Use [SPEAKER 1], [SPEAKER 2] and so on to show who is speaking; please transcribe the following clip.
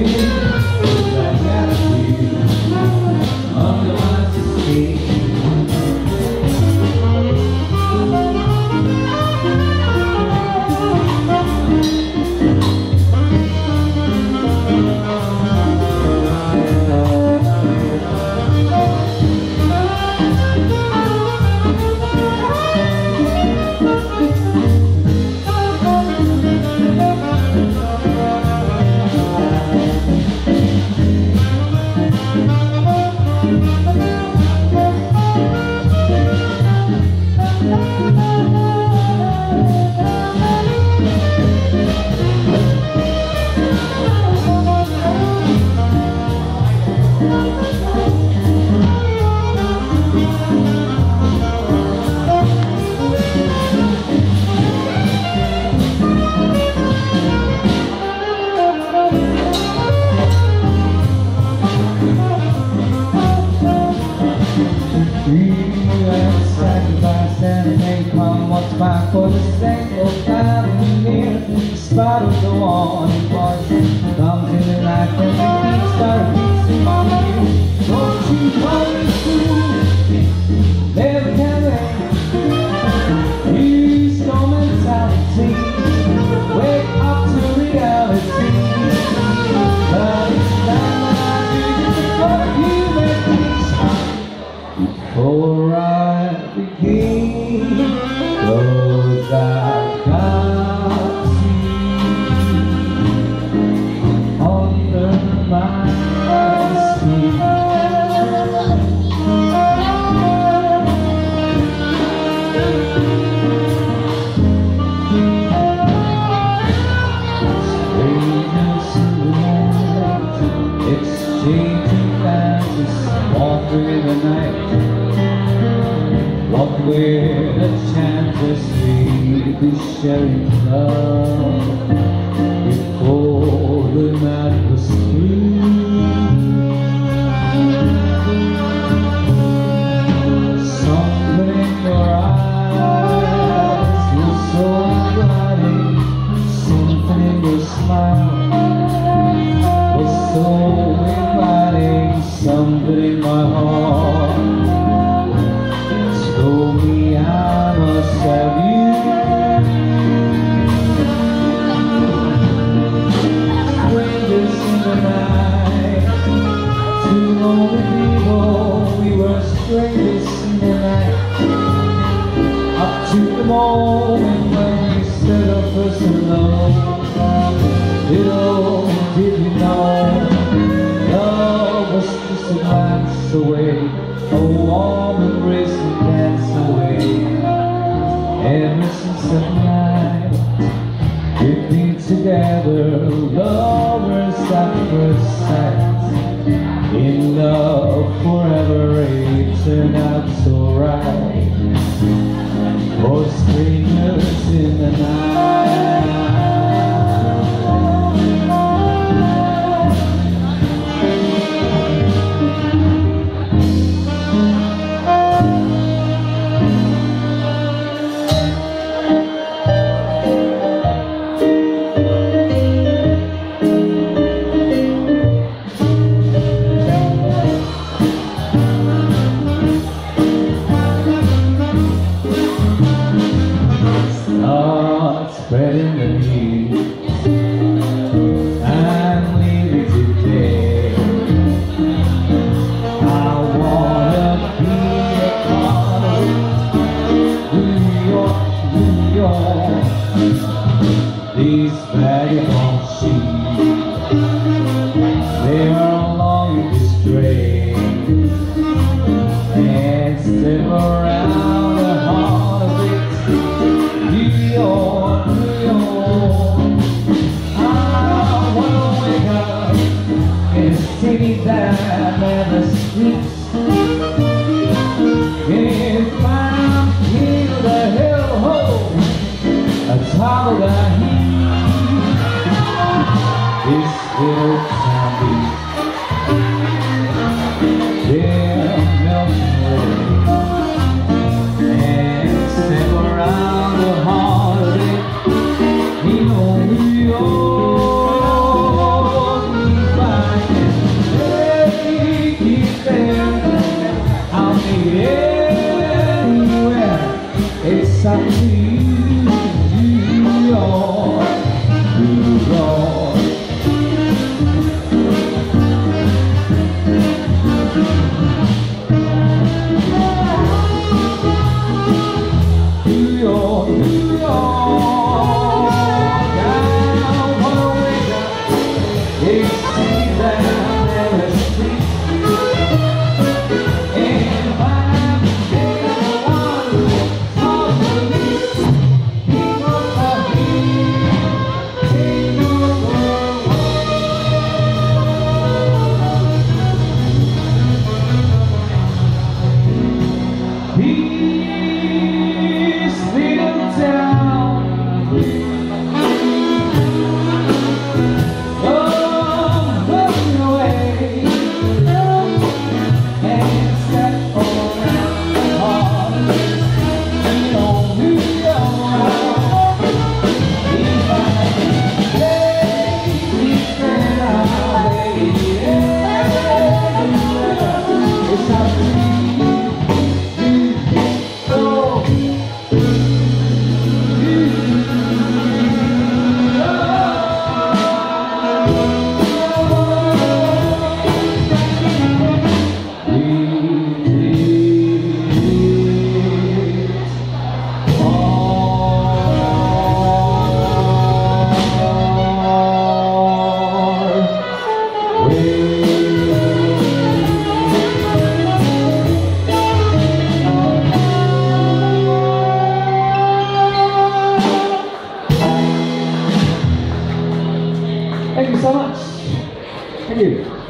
[SPEAKER 1] For the sake of having near, in spite of the warning voice, comes in the night and repeats our beats in my ear. Don't you promise to never can wait. Use your mentality, wake up to reality. But it's time I do before you make me smile. Before I begin, cause I've got you under my skin. Strangers in the moonlight, exchanging glances, walk through the night. What with a chance to sleep is sharing love before the night was through. Something in your eyes was so inviting, something in your smile was so inviting, something in my heart told me I must have you. Strangers in the night, two lonely people, we were strangers in the night. Up to the moment when we said our first hello. Little did we know, love was just a glance away, a warm embrace and dance away. Ever since that night, we've been together, lovers at first sight, in love forever. It turned out so right for strangers in the night. Spreading the news, I'm leaving today. I wanna be a part of New York, New York. These vagabond sheep, they are longing to stray and step around the heart of it. New York, I wanna wake up in a city that never sleeps. If I'm here the hell hole atop of the heat, this little town beat, they're melting away and step around the heart of it. New York, Thank you so much. Thank you.